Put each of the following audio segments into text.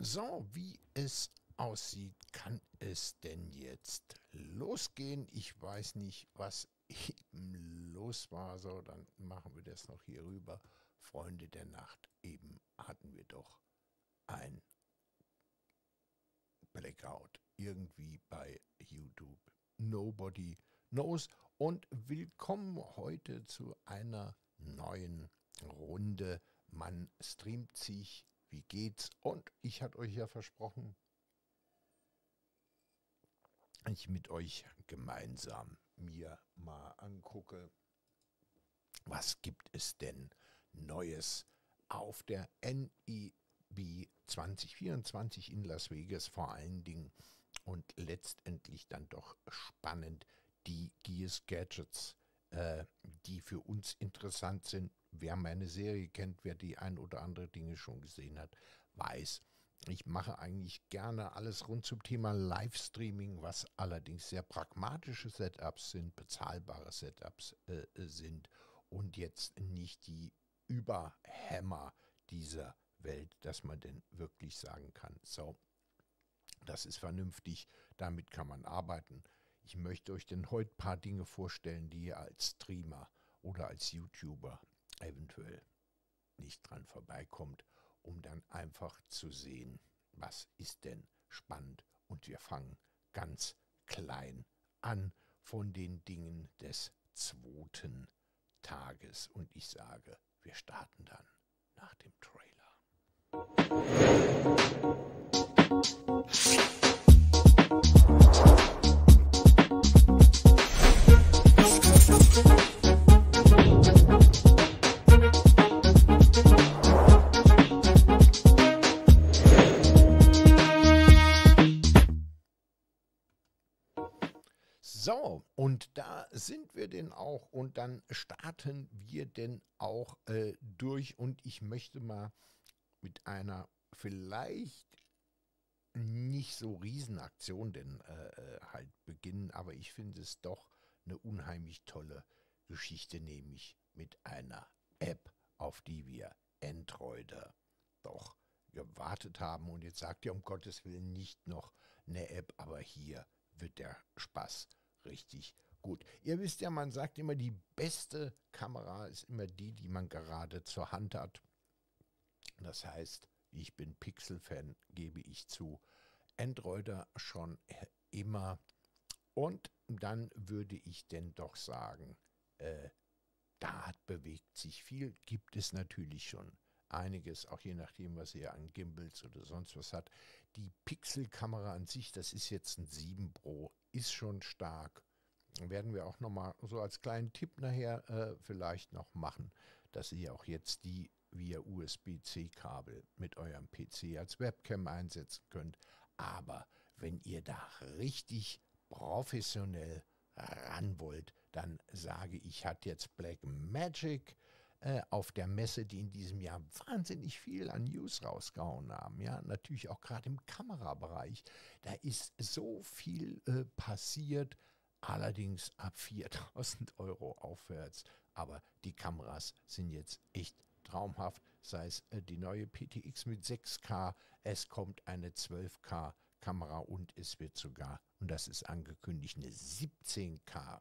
So, wie es aussieht, kann es denn jetzt losgehen? Ich weiß nicht, was eben los war. So, dann machen wir das noch hier rüber. Freunde der Nacht, eben hatten wir doch ein Blackout irgendwie bei YouTube. Nobody knows. Und willkommen heute zu einer neuen Runde. Man streamt sich. Wie geht's? Und ich hatte euch ja versprochen, ich mit euch gemeinsam mir mal angucke, was gibt es denn Neues auf der NEB 2024 in Las Vegas vor allen Dingen und letztendlich dann doch spannend die Gears Gadgets, die für uns interessant sind. Wer meine Serie kennt, wer die ein oder andere Dinge schon gesehen hat, weiß, ich mache eigentlich gerne alles rund zum Thema Livestreaming, was allerdings sehr pragmatische Setups sind, bezahlbare Setups sind und jetzt nicht die Überhammer dieser Welt, dass man denn wirklich sagen kann, so, das ist vernünftig, damit kann man arbeiten. Ich möchte euch denn heute ein paar Dinge vorstellen, die ihr als Streamer oder als YouTuber eventuell nicht dran vorbeikommt, um dann einfach zu sehen, was ist denn spannend. Und wir fangen ganz klein an von den Dingen des zweiten Tages. Und ich sage, wir starten dann nach dem Trailer. So, und da sind wir denn auch und dann starten wir denn auch durch und ich möchte mal mit einer vielleicht nicht so Riesenaktion denn halt beginnen, aber ich finde es doch eine unheimlich tolle Geschichte, nämlich mit einer App, auf die wir Androider doch gewartet haben und jetzt sagt ihr um Gottes Willen nicht noch eine App, aber hier wird der Spaß richtig gut. Ihr wisst ja, man sagt immer, die beste Kamera ist immer die, die man gerade zur Hand hat. Das heißt, ich bin Pixel-Fan, gebe ich zu. Androider schon immer. Und dann würde ich denn doch sagen, da bewegt sich viel. Gibt es natürlich schon einiges, auch je nachdem, was ihr an Gimbals oder sonst was hat. Die Pixel-Kamera an sich, das ist jetzt ein 7 Pro, ist schon stark. Werden wir auch nochmal so als kleinen Tipp nachher vielleicht noch machen, dass ihr auch jetzt die via USB-C-Kabel mit eurem PC als Webcam einsetzen könnt. Aber wenn ihr da richtig professionell ran wollt, dann sage ich, hat jetzt Blackmagic auf der Messe, die in diesem Jahr wahnsinnig viel an News rausgehauen haben, ja, natürlich auch gerade im Kamerabereich, da ist so viel passiert, allerdings ab 4.000 Euro aufwärts, aber die Kameras sind jetzt echt traumhaft, sei es die neue PTX mit 6K, es kommt eine 12K Kamera und es wird sogar, und das ist angekündigt, eine 17K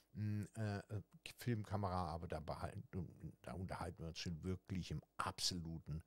Filmkamera, aber da unterhalten wir uns schon wirklich im absoluten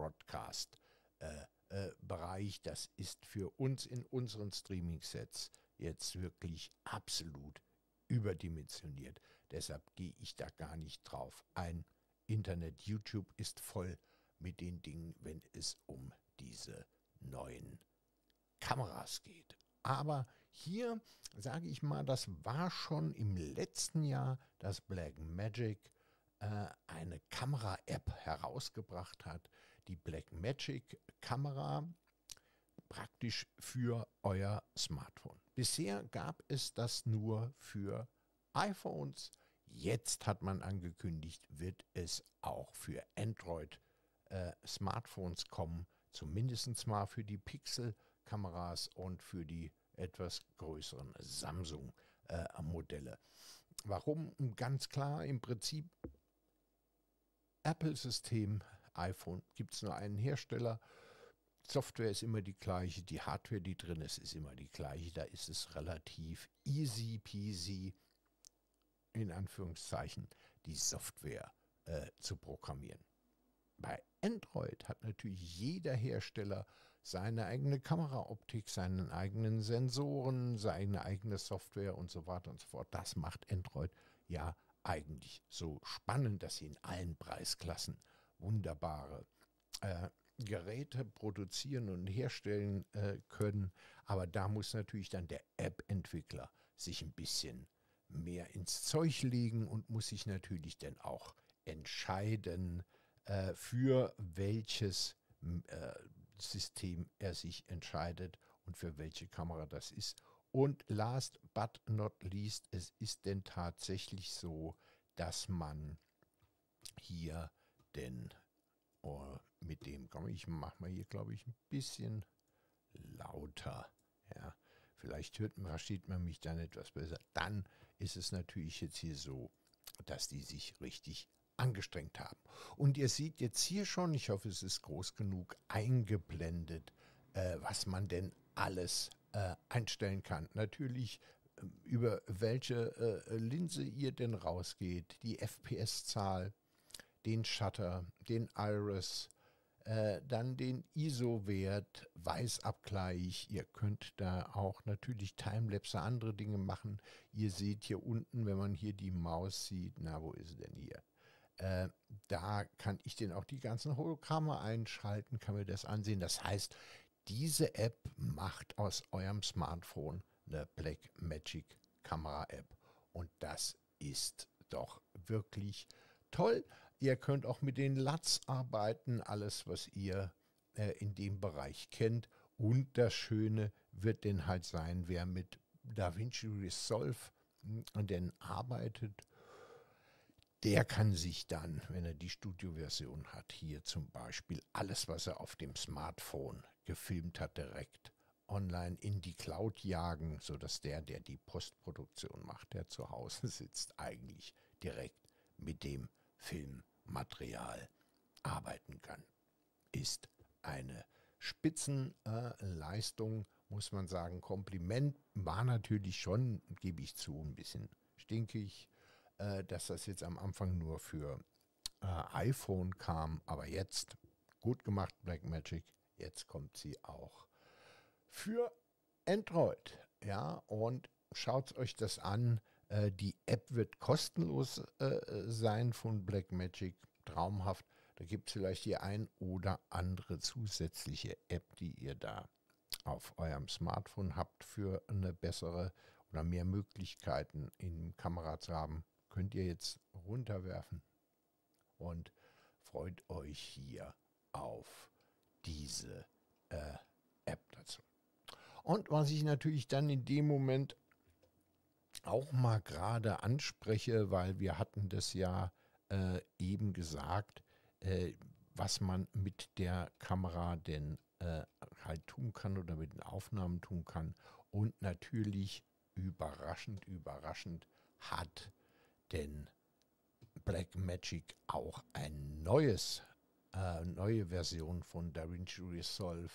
Broadcast-Bereich. Das ist für uns in unseren Streaming-Sets jetzt wirklich absolut überdimensioniert. Deshalb gehe ich da gar nicht drauf ein. Internet, YouTube ist voll mit den Dingen, wenn es um diese neuen Kameras geht. Aber hier sage ich mal, das war schon im letzten Jahr, dass Blackmagic eine Kamera-App herausgebracht hat. Die Blackmagic-Kamera praktisch für euer Smartphone. Bisher gab es das nur für iPhones. Jetzt hat man angekündigt, wird es auch für Android-Smartphones kommen. Zumindest mal für die Pixel-Kameras und für die etwas größeren Samsung-Modelle. Warum? Ganz klar, im Prinzip Apple-System, iPhone, gibt es nur einen Hersteller. Software ist immer die gleiche, die Hardware, die drin ist immer die gleiche. Da ist es relativ easy peasy, in Anführungszeichen, die Software zu programmieren. Bei Android hat natürlich jeder Hersteller seine eigene Kameraoptik, seinen eigenen Sensoren, seine eigene Software und so weiter und so fort. Das macht Android ja eigentlich so spannend, dass sie in allen Preisklassen wunderbare Geräte produzieren und herstellen können. Aber da muss natürlich dann der App-Entwickler sich ein bisschen mehr ins Zeug legen und muss sich natürlich dann auch entscheiden, für welches System er sich entscheidet und für welche Kamera das ist. Und last but not least, es ist denn tatsächlich so, dass man hier denn mit dem, ich mache mal hier, glaube ich, ein bisschen lauter. Ja, vielleicht versteht man mich dann etwas besser. Dann ist es natürlich jetzt hier so, dass die sich richtig angestrengt haben. Und ihr seht jetzt hier schon, ich hoffe, es ist groß genug eingeblendet, was man denn alles einstellen kann. Natürlich über welche Linse ihr denn rausgeht, die FPS-Zahl, den Shutter, den Iris, dann den ISO-Wert, Weißabgleich. Ihr könnt da auch natürlich Timelapse, andere Dinge machen. Ihr seht hier unten, wenn man hier die Maus sieht, na, wo ist sie denn hier? Da kann ich denn auch die ganzen Hologramme einschalten, kann mir das ansehen. Das heißt, diese App macht aus eurem Smartphone eine Blackmagic Kamera-App. Und das ist doch wirklich toll. Ihr könnt auch mit den LUTs arbeiten, alles, was ihr in dem Bereich kennt. Und das Schöne wird denn halt sein, wer mit DaVinci Resolve denn arbeitet, der kann sich dann, wenn er die Studio-Version hat, hier zum Beispiel alles, was er auf dem Smartphone gefilmt hat, direkt online in die Cloud jagen, sodass der die Postproduktion macht, der zu Hause sitzt, eigentlich direkt mit dem Filmmaterial arbeiten kann. Ist eine Spitzenleistung, muss man sagen. Kompliment war natürlich schon, gebe ich zu, ein bisschen stinkig, dass das jetzt am Anfang nur für iPhone kam, aber jetzt gut gemacht, Blackmagic. Jetzt kommt sie auch für Android. Ja, und schaut euch das an. Die App wird kostenlos sein von Blackmagic. Traumhaft. Da gibt es vielleicht die ein oder andere zusätzliche App, die ihr da auf eurem Smartphone habt für eine bessere oder mehr Möglichkeiten in Kamera zu haben. Könnt ihr jetzt runterwerfen und freut euch hier auf diese App dazu. Und was ich natürlich dann in dem Moment auch mal gerade anspreche, weil wir hatten das ja eben gesagt, was man mit der Kamera denn halt tun kann oder mit den Aufnahmen tun kann. Und natürlich überraschend hat denn Blackmagic auch ein neue Version von DaVinci Resolve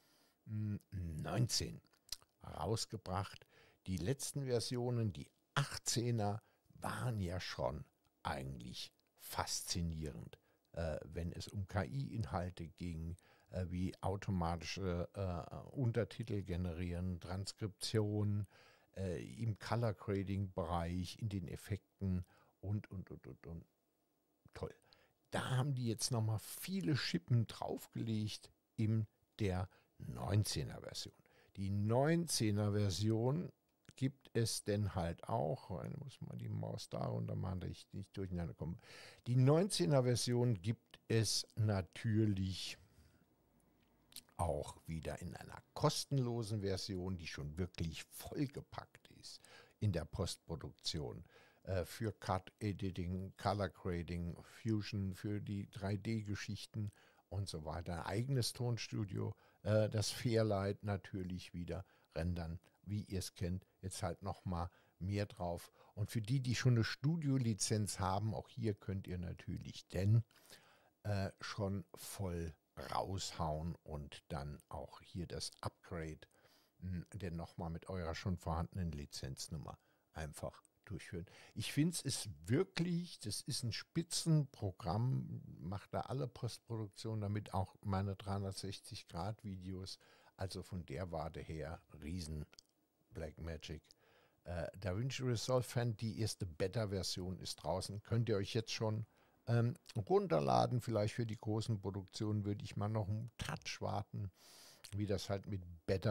19 rausgebracht. Die letzten Versionen, die 18er, waren ja schon eigentlich faszinierend, wenn es um KI-Inhalte ging, wie automatische Untertitel generieren, Transkription, im Color Grading Bereich, in den Effekten und. Toll. Da haben die jetzt nochmal viele Schippen draufgelegt in der 19er Version. Die 19er Version gibt es denn halt auch, ich muss mal die Maus da runter machen, dass ich nicht durcheinander komme. Die 19er Version gibt es natürlich auch wieder in einer kostenlosen Version, die schon wirklich vollgepackt ist in der Postproduktion. Für Cut Editing, Color Grading, Fusion, für die 3D-Geschichten und so weiter. Ein eigenes Tonstudio, das Fairlight natürlich wieder rendern, wie ihr es kennt. Jetzt halt nochmal mehr drauf. Und für die, die schon eine Studio-Lizenz haben, auch hier könnt ihr natürlich denn schon voll raushauen und dann auch hier das Upgrade denn nochmal mit eurer schon vorhandenen Lizenznummer einfach durchführen. Ich finde es ist wirklich, das ist ein Spitzenprogramm, macht da alle Postproduktion damit, auch meine 360-Grad-Videos. Also von der Warte her, riesen Blackmagic. DaVinci Resolve Fan, die erste Beta-Version ist draußen. Könnt ihr euch jetzt schon runterladen. Vielleicht für die großen Produktionen würde ich mal noch einen Touch warten, wie das halt mit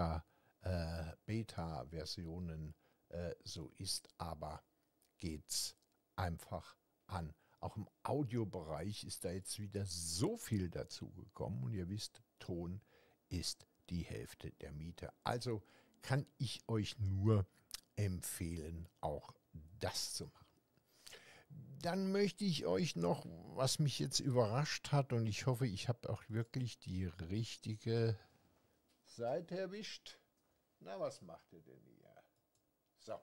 Beta-Versionen so ist. Aber geht's einfach an. Auch im Audiobereich ist da jetzt wieder so viel dazu gekommen. Und ihr wisst, Ton ist die Hälfte der Miete. Also kann ich euch nur empfehlen, auch das zu machen. Dann möchte ich euch noch, was mich jetzt überrascht hat, und ich hoffe, ich habe auch wirklich die richtige Seite erwischt. Na, was macht ihr denn hier? So.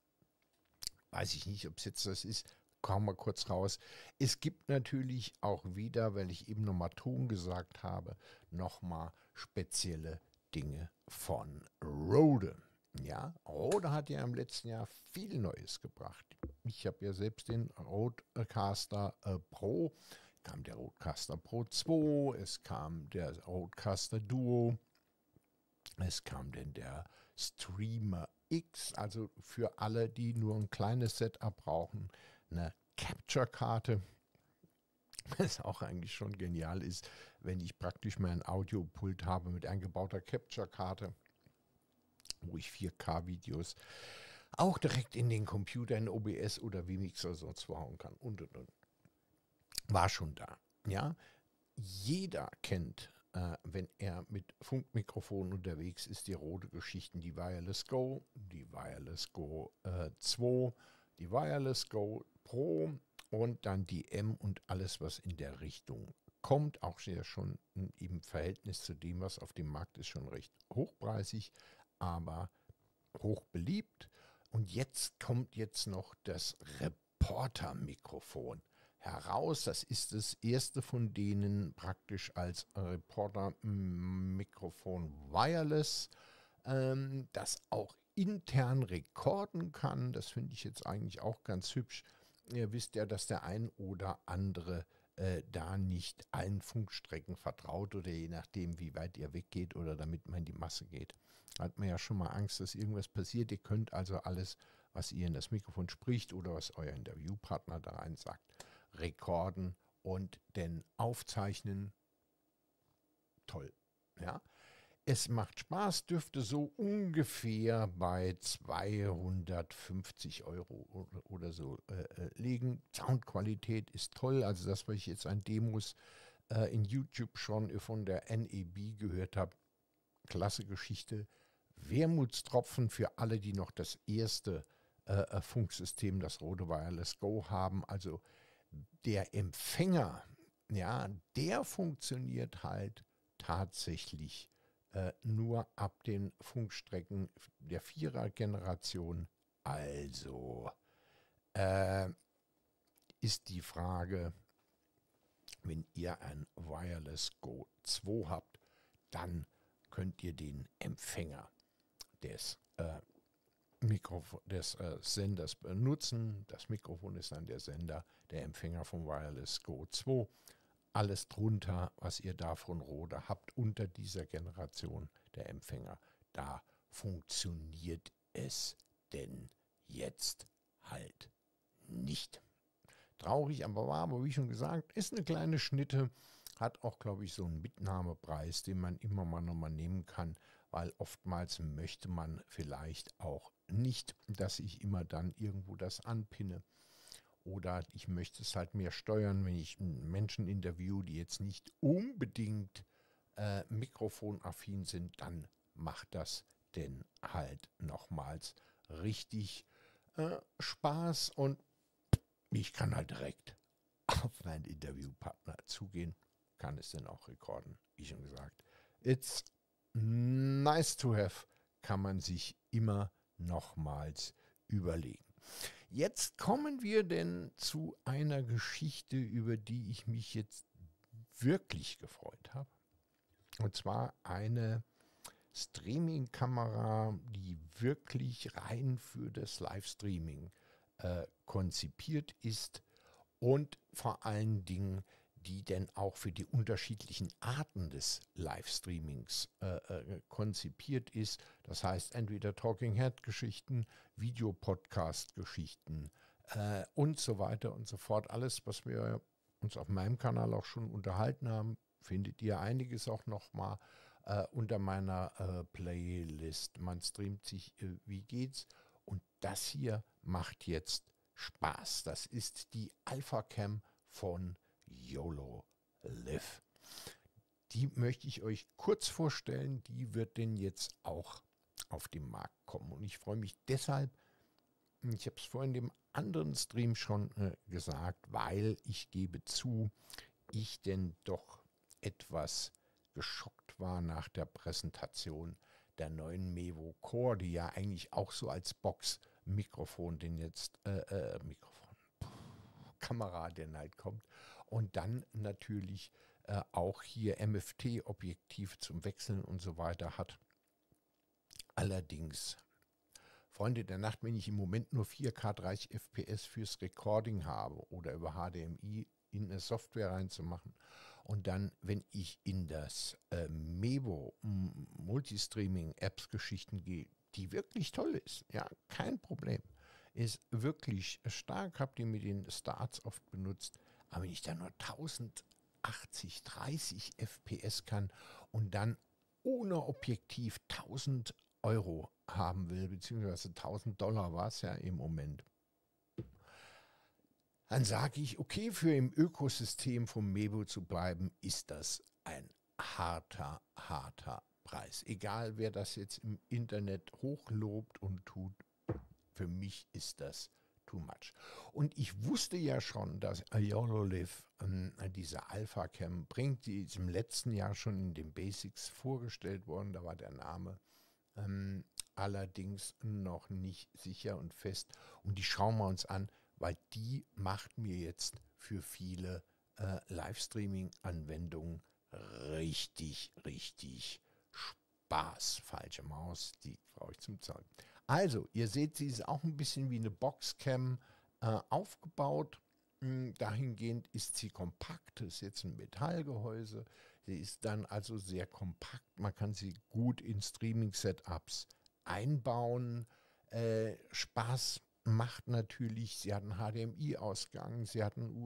Weiß ich nicht, ob es jetzt das ist. Kommen wir kurz raus. Es gibt natürlich auch wieder, weil ich eben nochmal Ton gesagt habe, nochmal spezielle Dinge von Rode. Ja, Rode hat ja im letzten Jahr viel Neues gebracht. Ich habe ja selbst den Rodecaster Pro, kam der Rodecaster Pro 2, es kam der Rodecaster Duo, es kam denn der Streamer X, also für alle, die nur ein kleines Setup brauchen, eine Capture-Karte, was auch eigentlich schon genial ist, wenn ich praktisch mein Audiopult habe mit eingebauter Capture-Karte, wo ich 4K-Videos auch direkt in den Computer, in OBS oder Vmix oder sonst wo hauen kann und. War schon da, ja. Jeder kennt, wenn er mit Funkmikrofonen unterwegs ist, die Rode-Geschichten, die Wireless Go, die Wireless Go 2, die Wireless Go Pro und dann die M und alles, was in der Richtung kommt. Auch sehr schon im Verhältnis zu dem, was auf dem Markt ist, schon recht hochpreisig, aber hoch beliebt. Und jetzt kommt jetzt noch das Reporter-Mikrofon heraus. Das ist das erste von denen praktisch als Reporter-Mikrofon Wireless, das auch intern rekorden kann. Das finde ich jetzt eigentlich auch ganz hübsch. Ihr wisst ja, dass der ein oder andere da nicht allen Funkstrecken vertraut oder je nachdem, wie weit ihr weggeht oder damit man in die Masse geht. Hat man ja schon mal Angst, dass irgendwas passiert. Ihr könnt also alles, was ihr in das Mikrofon spricht oder was euer Interviewpartner da rein sagt, rekorden und dann aufzeichnen. Toll. Ja. Es macht Spaß, dürfte so ungefähr bei 250 Euro oder so liegen. Soundqualität ist toll. Also das, was ich jetzt an Demos in YouTube schon von der NEB gehört habe, klasse Geschichte. Wermutstropfen für alle, die noch das erste Funksystem, das Rode Wireless Go haben. Also der Empfänger, ja, der funktioniert halt tatsächlich nur ab den Funkstrecken der 4er-Generation. Also ist die Frage, wenn ihr ein Wireless Go 2 habt, dann könnt ihr den Empfänger des Senders benutzen. Das Mikrofon ist dann der Sender, der Empfänger vom Wireless Go 2. Alles drunter, was ihr da von Rode habt, unter dieser Generation der Empfänger, da funktioniert es denn jetzt halt nicht. Traurig, aber wahr, aber wie schon gesagt, ist eine kleine Schnitte, hat auch, glaube ich, so einen Mitnahmepreis, den man immer mal nochmal nehmen kann, weil oftmals möchte man vielleicht auch nicht, dass ich immer dann irgendwo das anpinne. Oder ich möchte es halt mehr steuern, wenn ich Menschen interviewe, die jetzt nicht unbedingt mikrofonaffin sind, dann macht das denn halt nochmals richtig Spaß und ich kann halt direkt auf meinen Interviewpartner zugehen, kann es dann auch rekorden, wie schon gesagt. It's nice to have, kann man sich immer nochmals überlegen. Jetzt kommen wir denn zu einer Geschichte, über die ich mich jetzt wirklich gefreut habe. Und zwar eine Streaming-Kamera, die wirklich rein für das Livestreaming konzipiert ist und vor allen Dingen, die denn auch für die unterschiedlichen Arten des Livestreamings konzipiert ist. Das heißt entweder Talking Head Geschichten, Videopodcast Geschichten und so weiter und so fort. Alles, was wir uns auf meinem Kanal auch schon unterhalten haben, findet ihr einiges auch nochmal unter meiner Playlist. Man streamt sich, wie geht's? Und das hier macht jetzt Spaß. Das ist die Alpha Cam von YOLO Live. Die möchte ich euch kurz vorstellen. Die wird denn jetzt auch auf den Markt kommen. Und ich freue mich deshalb, ich habe es vorhin in dem anderen Stream schon gesagt, weil ich gebe zu, ich denn doch etwas geschockt war nach der Präsentation der neuen Mevo Core, die ja eigentlich auch so als Box-Mikrofon den jetzt Kamera denn halt kommt. Und dann natürlich auch hier MFT-Objektiv zum Wechseln und so weiter hat. Allerdings, Freunde der Nacht, wenn ich im Moment nur 4K 30 FPS fürs Recording habe oder über HDMI in eine Software reinzumachen und dann, wenn ich in das Mevo Multistreaming-Apps-Geschichten gehe, die wirklich toll ist, ja, kein Problem, ist wirklich stark, habt ihr mit den Starts oft benutzt, aber wenn ich da nur 1080, 30 FPS kann und dann ohne Objektiv 1000 Euro haben will, beziehungsweise 1000 Dollar war es ja im Moment, dann sage ich, okay, für im Ökosystem vom Mevo zu bleiben, ist das ein harter Preis. Egal, wer das jetzt im Internet hochlobt und tut, für mich ist das too much. Und ich wusste ja schon, dass YOLO Live diese Alpha Cam bringt. Die ist im letzten Jahr schon in den Basics vorgestellt worden. Da war der Name allerdings noch nicht sicher und fest. Und die schauen wir uns an, weil die macht mir jetzt für viele Livestreaming-Anwendungen richtig Spaß. Falsche Maus, die brauche ich zum Zeigen. Also, ihr seht, sie ist auch ein bisschen wie eine Boxcam aufgebaut. Dahingehend ist sie kompakt, das ist jetzt ein Metallgehäuse. Sie ist dann also sehr kompakt. Man kann sie gut in Streaming-Setups einbauen. Spaß macht natürlich, sie hat einen HDMI-Ausgang, sie hat einen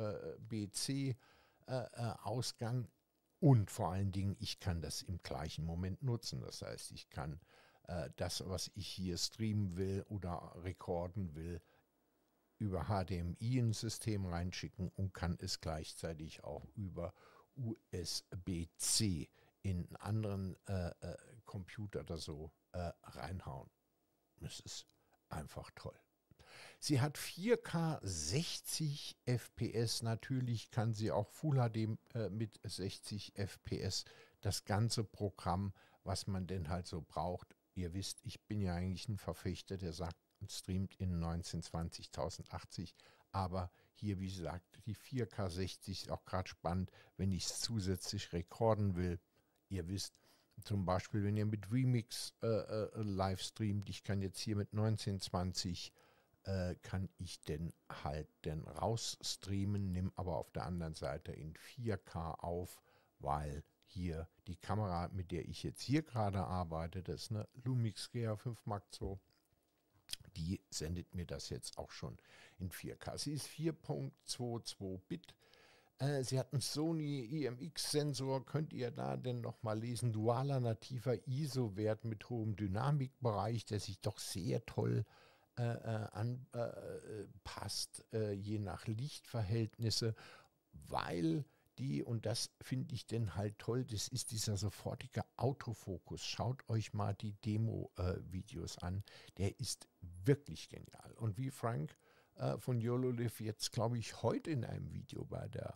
USB-C-Ausgang und vor allen Dingen, ich kann das im gleichen Moment nutzen. Das heißt, ich kann das, was ich hier streamen will oder rekorden will, über HDMI in ein System reinschicken und kann es gleichzeitig auch über USB-C in einen anderen Computer oder so reinhauen. Das ist einfach toll. Sie hat 4K 60 FPS. Natürlich kann sie auch Full HD mit 60 FPS. Das ganze Programm, was man denn halt so braucht. Ihr wisst, ich bin ja eigentlich ein Verfechter, der sagt, streamt in 1920, 1080. Aber hier, wie gesagt, die 4K 60 ist auch gerade spannend, wenn ich es zusätzlich rekorden will. Ihr wisst, zum Beispiel, wenn ihr mit Remix live streamt, ich kann jetzt hier mit 1920 kann ich denn halt rausstreamen, nehme aber auf der anderen Seite in 4K auf, weil hier die Kamera, mit der ich jetzt hier gerade arbeite, das ist eine Lumix GH5 Mark II, die sendet mir das jetzt auch schon in 4K. Sie ist 4.22 Bit. Sie hat einen Sony IMX-Sensor, könnt ihr da denn nochmal lesen, dualer nativer ISO-Wert mit hohem Dynamikbereich, der sich doch sehr toll anpasst, je nach Lichtverhältnisse, weil die, und das finde ich denn halt toll, das ist dieser sofortige Autofokus. Schaut euch mal die Demo-Videos an, der ist wirklich genial. Und wie Frank von YOLO Live jetzt, glaube ich, heute in einem Video bei der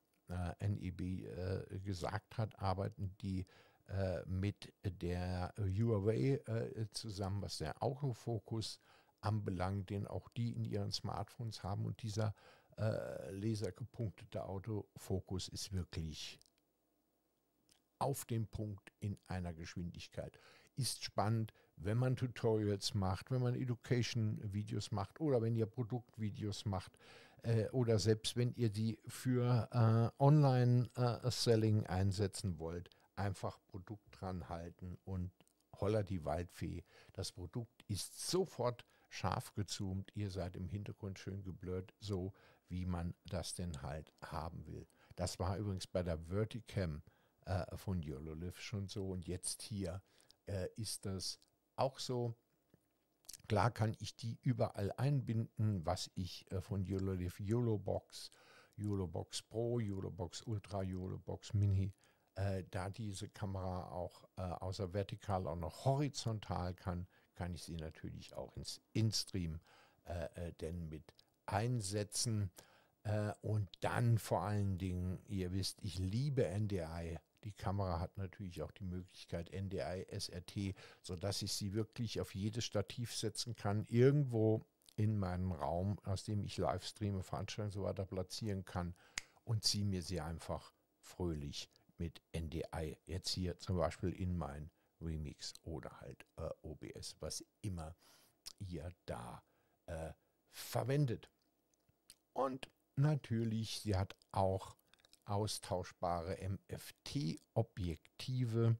NEB gesagt hat, arbeiten die mit der Huawei zusammen, was der Autofokus anbelangt, den auch die in ihren Smartphones haben. Und dieser lasergepunktete Autofokus ist wirklich auf den Punkt in einer Geschwindigkeit. Ist spannend, wenn man Tutorials macht, wenn man Education-Videos macht oder wenn ihr Produktvideos macht oder selbst wenn ihr die für Online-Selling einsetzen wollt. Einfach Produkt dran halten und holla die Waldfee. Das Produkt ist sofort scharf gezoomt. Ihr seid im Hintergrund schön geblurrt, so wie man das denn halt haben will. Das war übrigens bei der Verticam von YOLOLIV schon so und jetzt hier ist das auch so. Klar kann ich die überall einbinden, was ich von YOLOLIV, YOLOBOX, YOLOBOX Pro, YOLOBOX Ultra, YOLOBOX Mini, da diese Kamera auch außer vertikal auch noch horizontal kann ich sie natürlich auch ins InStream denn mit einsetzen. Und dann vor allen Dingen, ihr wisst, ich liebe NDI. Die Kamera hat natürlich auch die Möglichkeit NDI SRT, sodass ich sie wirklich auf jedes Stativ setzen kann, irgendwo in meinen Raum, aus dem ich Livestreame, Veranstaltungen und so weiter platzieren kann und ziehe mir sie einfach fröhlich mit NDI jetzt hier zum Beispiel in mein Remix oder halt OBS, was immer ihr da verwendet. Und natürlich, sie hat auch austauschbare MFT-Objektive.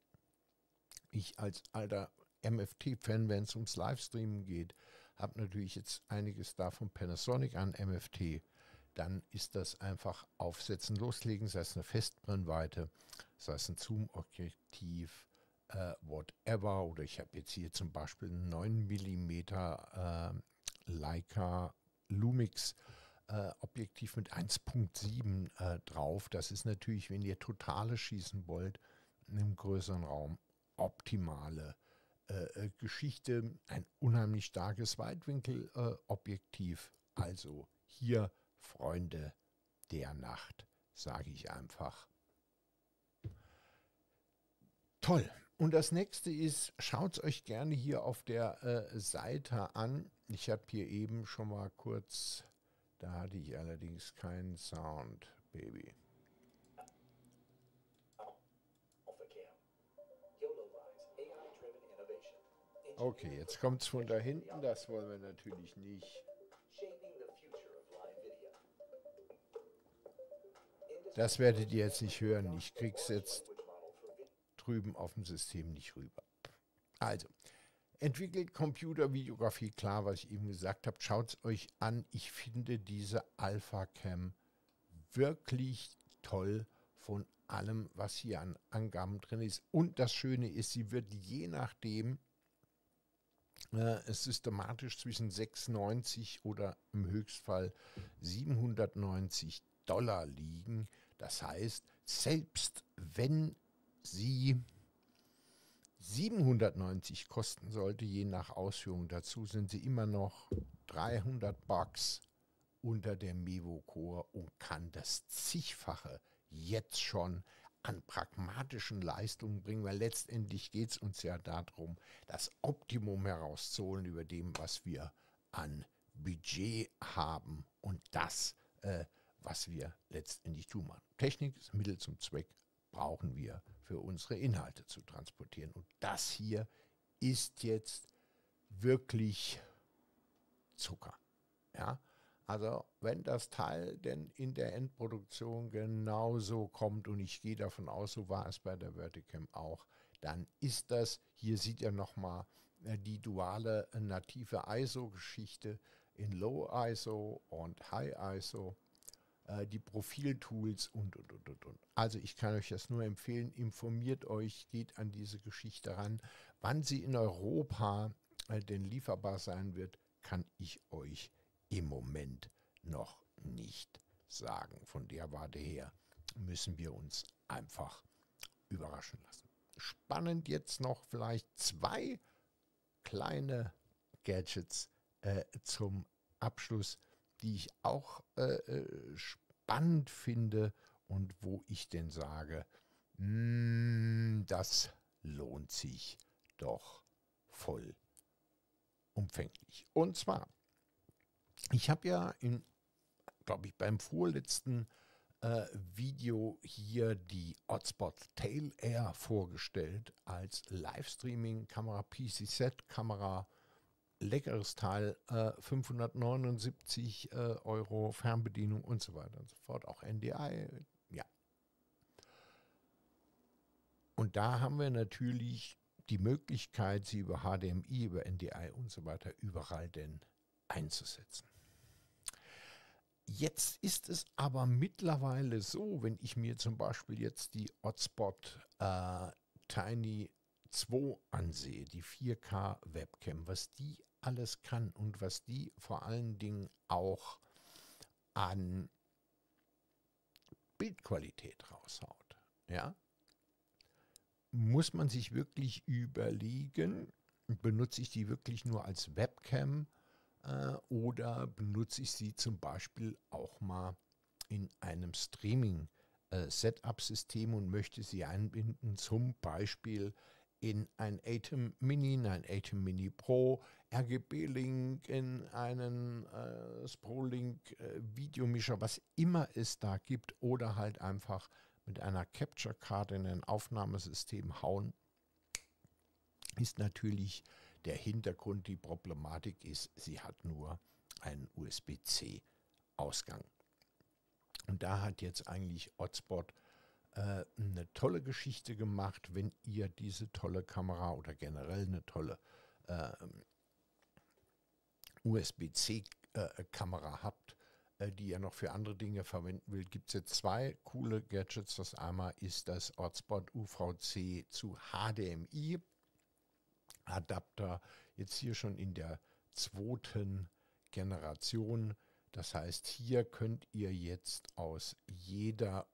Ich als alter MFT-Fan, wenn es ums Livestreamen geht, habe natürlich jetzt einiges da von Panasonic an MFT. Dann ist das einfach aufsetzen, loslegen, sei es eine Festbrennweite, sei es ein Zoom-Objektiv, whatever. Oder ich habe jetzt hier zum Beispiel ein 9 mm Leica Lumix Objektiv mit 1.7 drauf. Das ist natürlich, wenn ihr totale schießen wollt, in einem größeren Raum, optimale Geschichte. Ein unheimlich starkes Weitwinkelobjektiv. Also hier, Freunde der Nacht, sage ich einfach. Toll. Und das nächste ist, schaut es euch gerne hier auf der Seite an. Ich habe hier eben schon mal kurz... Da hatte ich allerdings keinen Sound, Baby. Okay, jetzt kommt es von da hinten, das wollen wir natürlich nicht. Das werdet ihr jetzt nicht hören, ich krieg's jetzt drüben auf dem System nicht rüber. Also, entwickelt Computervideografie, klar, was ich eben gesagt habe, schaut es euch an. Ich finde diese Alpha-Cam wirklich toll von allem, was hier an Angaben drin ist. Und das Schöne ist, sie wird je nachdem systematisch zwischen 6,90 oder im Höchstfall 790 $ liegen. Das heißt, selbst wenn sie 790 kosten sollte, je nach Ausführung dazu, sind sie immer noch 300 Bucks unter der Mevo Core und kann das Zigfache jetzt schon an pragmatischen Leistungen bringen, weil letztendlich geht es uns ja darum, das Optimum herauszuholen über dem, was wir an Budget haben und das, was wir letztendlich tun. Technik ist Mittel zum Zweck, brauchen wir für unsere Inhalte zu transportieren. Und das hier ist jetzt wirklich Zucker. Ja? Also wenn das Teil denn in der Endproduktion genauso kommt, und ich gehe davon aus, so war es bei der Verticam auch, dann ist das, hier sieht ihr nochmal die duale native ISO-Geschichte in Low ISO und High ISO, die Profiltools und. Also ich kann euch das nur empfehlen, informiert euch, geht an diese Geschichte ran. Wann sie in Europa denn lieferbar sein wird, kann ich euch im Moment noch nicht sagen. Von der Warte her müssen wir uns einfach überraschen lassen. Spannend jetzt noch vielleicht 2 kleine Gadgets zum Abschluss, die ich auch spannend finde und wo ich denn sage, das lohnt sich doch vollumfänglich. Und zwar, ich habe ja glaube ich, beim vorletzten Video hier die Hotspot Tail Air vorgestellt als Livestreaming-Kamera, PCZ-Kamera, leckeres Teil, 579 Euro, Fernbedienung und so weiter und so fort, auch NDI, ja. Und da haben wir natürlich die Möglichkeit, sie über HDMI, über NDI und so weiter überall denn einzusetzen. Jetzt ist es aber mittlerweile so, wenn ich mir zum Beispiel jetzt die Hotspot Tiny 2 ansehe, die 4K Webcam, was die alles kann und was die vor allen Dingen auch an Bildqualität raushaut, ja, muss man sich wirklich überlegen, benutze ich die wirklich nur als Webcam oder benutze ich sie zum Beispiel auch mal in einem Streaming-Setup-System und möchte sie einbinden, zum Beispiel in ein ATEM Mini, ein ATEM Mini Pro, RGB-Link, in einen Spro-Link, Videomischer, was immer es da gibt, oder halt einfach mit einer Capture-Card in ein Aufnahmesystem hauen, ist natürlich der Hintergrund. Die Problematik ist, sie hat nur einen USB-C-Ausgang. Und da hat jetzt eigentlich Hotspot eine tolle Geschichte gemacht, wenn ihr diese tolle Kamera oder generell eine tolle USB-C-Kamera habt, die ihr noch für andere Dinge verwenden will, gibt es jetzt zwei coole Gadgets. Das einmal ist das Hotspot UVC zu HDMI Adapter, jetzt hier schon in der zweiten Generation. Das heißt, hier könnt ihr jetzt aus jeder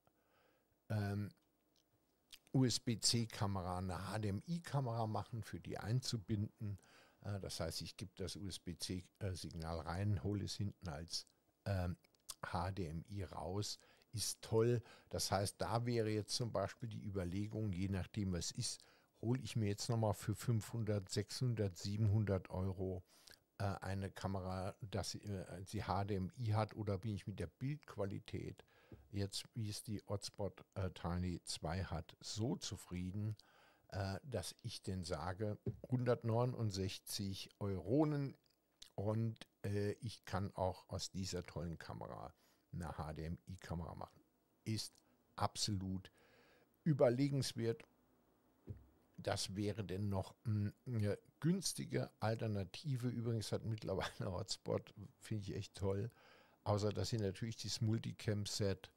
USB-C-Kamera eine HDMI-Kamera machen, für die einzubinden. Das heißt, ich gebe das USB-C-Signal rein, hole es hinten als HDMI raus. Ist toll. Das heißt, da wäre jetzt zum Beispiel die Überlegung, je nachdem was ist, hole ich mir jetzt nochmal für 500, 600, 700 Euro eine Kamera, dass sie HDMI hat, oder bin ich mit der Bildqualität, jetzt wie es die Hotspot Tiny 2 hat, so zufrieden, dass ich denn sage, 169 Euronen und ich kann auch aus dieser tollen Kamera eine HDMI-Kamera machen. Ist absolut überlegenswert. Das wäre denn noch eine günstige Alternative. Übrigens hat mittlerweile Hotspot, finde ich echt toll, außer dass sie natürlich das Multicam-Set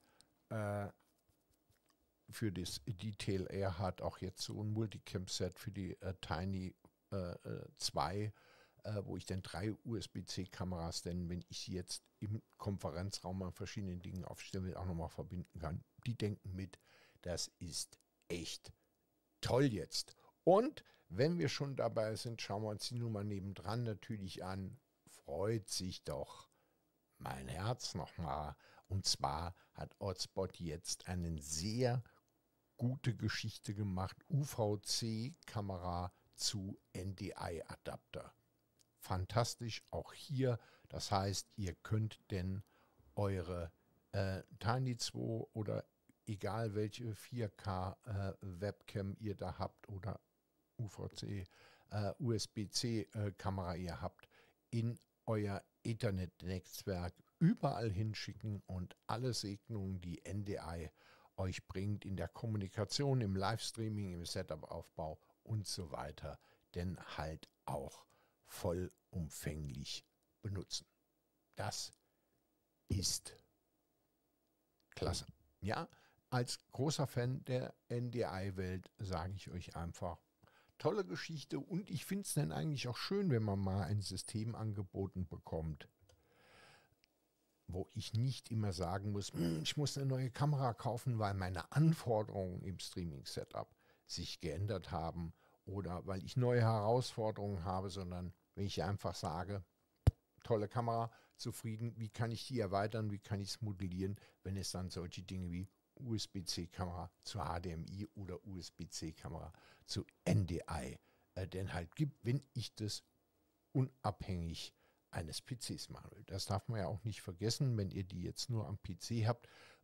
für das Detail Air hat, auch jetzt so ein Multicam-Set für die Tiny 2, wo ich dann 3 USB-C-Kameras, denn wenn ich sie jetzt im Konferenzraum an verschiedenen Dingen aufstellen will, auch nochmal verbinden kann. Die denken mit, das ist echt toll jetzt. Und wenn wir schon dabei sind, schauen wir uns die Nummer nebendran natürlich an. Freut sich doch mein Herz nochmal. Und zwar hat Hotspot jetzt eine sehr gute Geschichte gemacht. UVC-Kamera zu NDI-Adapter. Fantastisch auch hier. Das heißt, ihr könnt denn eure Tiny 2 oder egal welche 4K Webcam ihr da habt oder UVC, USB-C Kamera ihr habt, in euer Ethernet-Netzwerk überall hinschicken und alle Segnungen, die NDI euch bringt in der Kommunikation, im Livestreaming, im Setup-Aufbau und so weiter, denn halt auch vollumfänglich benutzen. Das ist klasse. Ja, als großer Fan der NDI-Welt sage ich euch einfach, tolle Geschichte, und ich finde es dann eigentlich auch schön, wenn man mal ein System angeboten bekommt, wo ich nicht immer sagen muss, ich muss eine neue Kamera kaufen, weil meine Anforderungen im Streaming-Setup sich geändert haben oder weil ich neue Herausforderungen habe, sondern wenn ich einfach sage, tolle Kamera, zufrieden, wie kann ich die erweitern, wie kann ich es modellieren, wenn es dann solche Dinge wie USB-C-Kamera zu HDMI oder USB-C-Kamera zu NDI denn halt gibt, wenn ich das unabhängig eines PCs machen will. Das darf man ja auch nicht vergessen, wenn ihr die jetzt nur am PC habt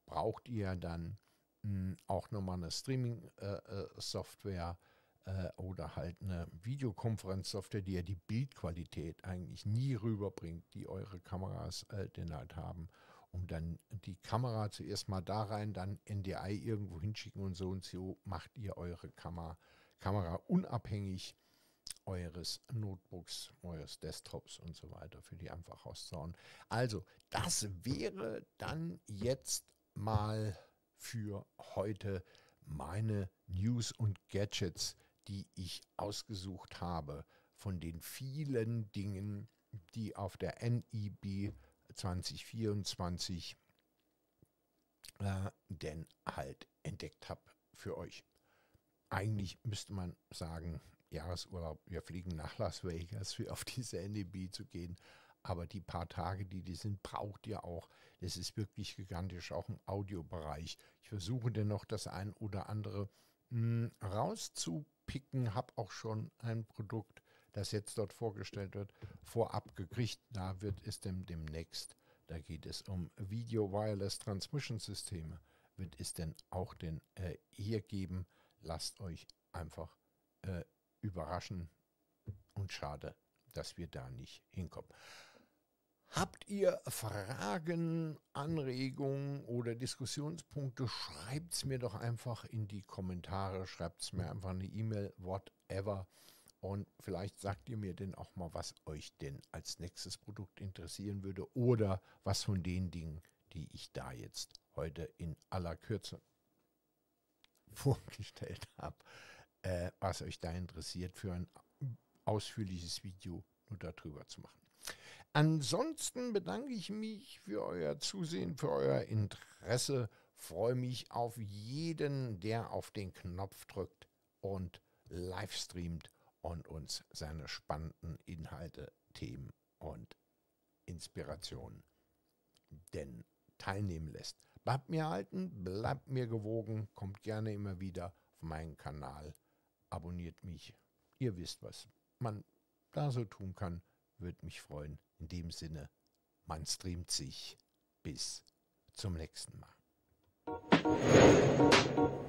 braucht ihr dann auch nochmal eine Streaming-Software oder halt eine Videokonferenzsoftware, die ja die Bildqualität eigentlich nie rüberbringt, die eure Kameras denn halt haben, um dann die Kamera zuerst mal da rein, dann NDI irgendwo hinschicken und so macht ihr eure Kamera unabhängig eures Notebooks, eures Desktops und so weiter, für die einfach rauszuhauen. Also, das wäre dann jetzt mal für heute meine News und Gadgets, die ich ausgesucht habe von den vielen Dingen, die auf der NIB 2024 denn halt entdeckt habe für euch. Eigentlich müsste man sagen, Jahresurlaub, wir fliegen nach Las Vegas, für auf diese NIB zu gehen. Aber die paar Tage, die sind, braucht ihr auch. Das ist wirklich gigantisch, auch im Audiobereich. Ich versuche dennoch das ein oder andere rauszupicken. Habe auch schon ein Produkt, das jetzt dort vorgestellt wird, vorab gekriegt. Da wird es demnächst, da geht es um Video Wireless Transmission Systeme, wird es denn auch hier geben. Lasst euch einfach überraschen und schade, dass wir da nicht hinkommen. Habt ihr Fragen, Anregungen oder Diskussionspunkte, schreibt es mir doch einfach in die Kommentare, schreibt es mir einfach eine E-Mail, whatever. Und vielleicht sagt ihr mir denn auch mal, was euch denn als nächstes Produkt interessieren würde oder was von den Dingen, die ich da jetzt heute in aller Kürze vorgestellt habe, was euch da interessiert, für ein ausführliches Video nur darüber zu machen. Ansonsten bedanke ich mich für euer Zusehen, für euer Interesse. Freue mich auf jeden, der auf den Knopf drückt und live streamt und uns seine spannenden Inhalte, Themen und Inspirationen denn teilnehmen lässt. Bleibt mir erhalten, bleibt mir gewogen, kommt gerne immer wieder auf meinen Kanal, abonniert mich. Ihr wisst, was man da so tun kann, würde mich freuen. In dem Sinne, man streamt sich. Bis zum nächsten Mal.